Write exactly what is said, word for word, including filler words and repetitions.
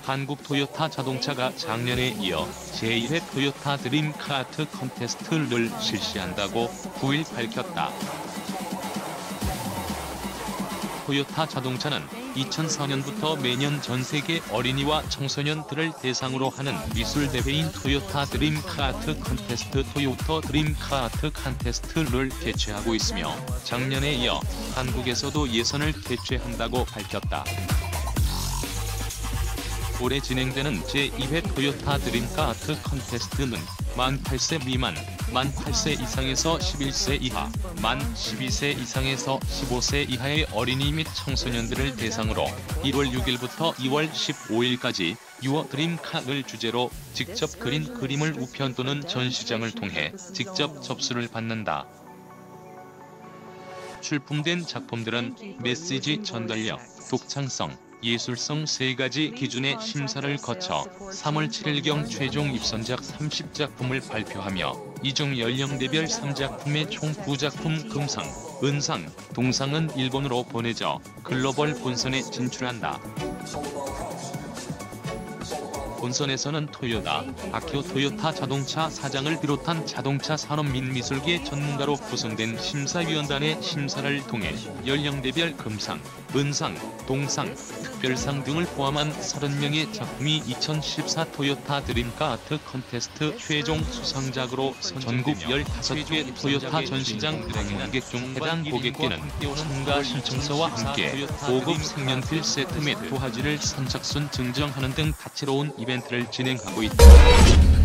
한국 토요타 자동차가 작년에 이어 제일 회 토요타 드림 카트 컨테스트를 실시한다고 구일 밝혔다. 토요타 자동차는 이천사년부터 매년 전세계 어린이와 청소년들을 대상으로 하는 미술 대회인 토요타 드림 카트 컨테스트 토요타 드림 카트 컨테스트를 개최하고 있으며 작년에 이어 한국에서도 예선을 개최한다고 밝혔다. 올해 진행되는 제이 회 토요타 드림 카트 컨테스트는 만 여덟 세 미만, 만 여덟 세 이상에서 십일 세 이하, 만 십이 세 이상에서 십오 세 이하의 어린이 및 청소년들을 대상으로 일월 육일부터 이월 십오일까지 유어 드림카를 주제로 직접 그린 그림을 우편 또는 전시장을 통해 직접 접수를 받는다. 출품된 작품들은 메시지 전달력, 독창성, 예술성 세 가지 기준의 심사를 거쳐 삼월 칠일경 최종 입선작 삼십 작품을 발표하며 이중 연령대별 삼 작품의 총 구 작품 금상, 은상, 동상은 일본으로 보내져 글로벌 본선에 진출한다. 본선에서는 토요다, 아키오 토요타 자동차 사장을 비롯한 자동차 산업 및 미술계 전문가로 구성된 심사위원단의 심사를 통해 연령대별 금상, 은상, 동상, 특별상 등을 포함한 서른 명의 작품이 이천십사 토요타 드림 카트 컨테스트 최종 수상작으로 전국 열다섯 개 토요타 전시장 방문객 중 해당 고객께는 참가 신청서와 함께 고급 색연필 세트 및 도화지를 선착순 증정하는 등 다채로운 이벤트를 진행하고 있다.